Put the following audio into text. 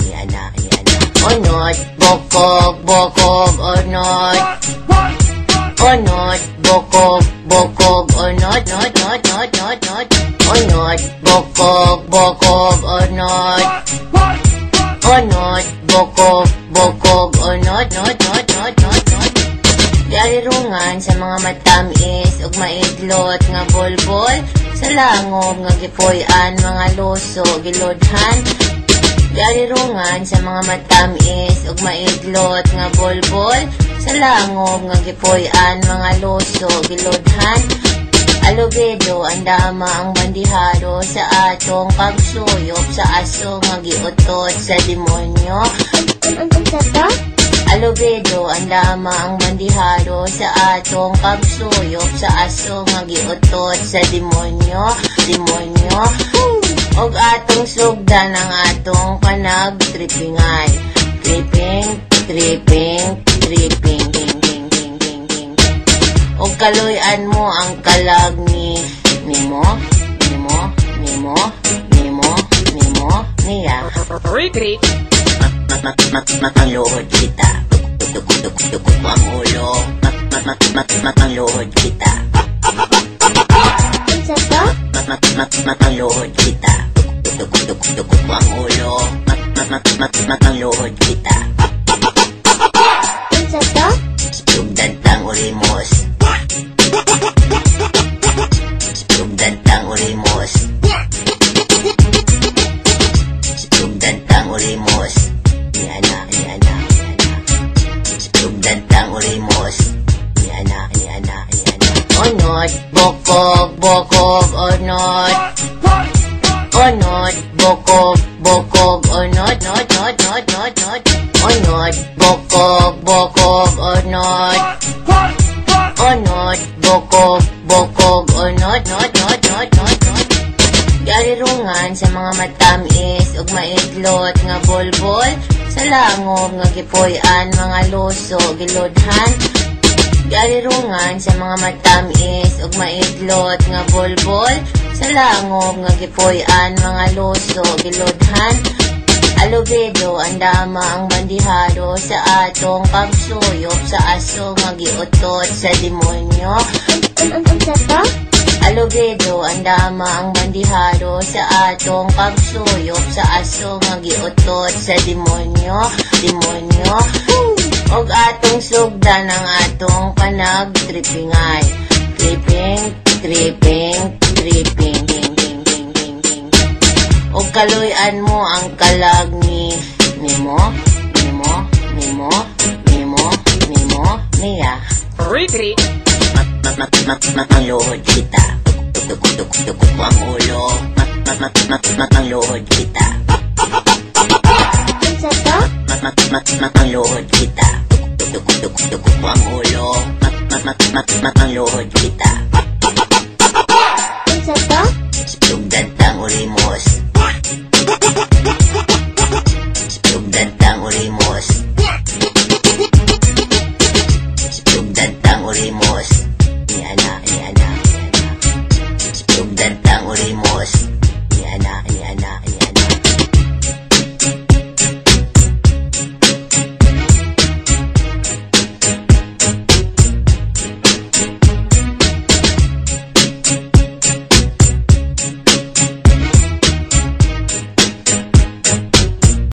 Yan na. Unod, bokog, unod. Unod, bokog, unod. Unod, bokog, unod. Unod, bokog, unod. Diarirungan sa mga matamis ug maidlot nga bolbol. Sa langob nga gipuy-an mga luso gilodhan. Diarirungan sa mga matamis ug maidlot nga bolbol. Sa langob nga gipuy-an mga luso gilodhan. Alubedo ang dama ang bandihado sa atong pagsuyop sa aso nga giutot sa demonyo. Alubedo ang dama ang bandihado sa atong pagsuyop sa aso nga giutot sa demonyo. Og atong sugdan ang atong panagtripingay. Tripping. Og kaluyan mo ang kalag nimo niya. Matangluhod kita. Tukod mo ang ulo. Matangluhod kita. Matangluhod kita. Tukod mo ang ulo. Matangluhod kita. Sugdan tang ulimos. Sugdan tang ulimos. Sugdan tang ulimos. Yan na. Sugdan tang ulimos. Yan na. Unod, bokog, unod. Unod, bokog, unod. Unod, bokog, unod. Unod, bokog, unod. Diarirungan sa mga matamis ug maidlot nga bolbol. Sa langob nga gipuy-an mga luso gilodhan. Diarirungan sa mga matamis ug maidlot nga bolbol. Sa langob nga gipuy-an mga luso gilodhan. Alubedo ang dama ang bandihado sa atong pagsuyop sa aso nga giutot sa demonyo. Alubedo ang dama ang bandihado sa atong pagsuyop sa aso nga giutot sa demonyo. Og atong sugdan ang atong panagtripingay. Tripping. Og kaluyan mo ang kalag nimo niya. Matangluhod kita. Tukod mo ang ulo. Matangluhod kita. Matangluhod kita. Tukod mo ang ulo. Matangluhod kita. Sugdan tang ulimos.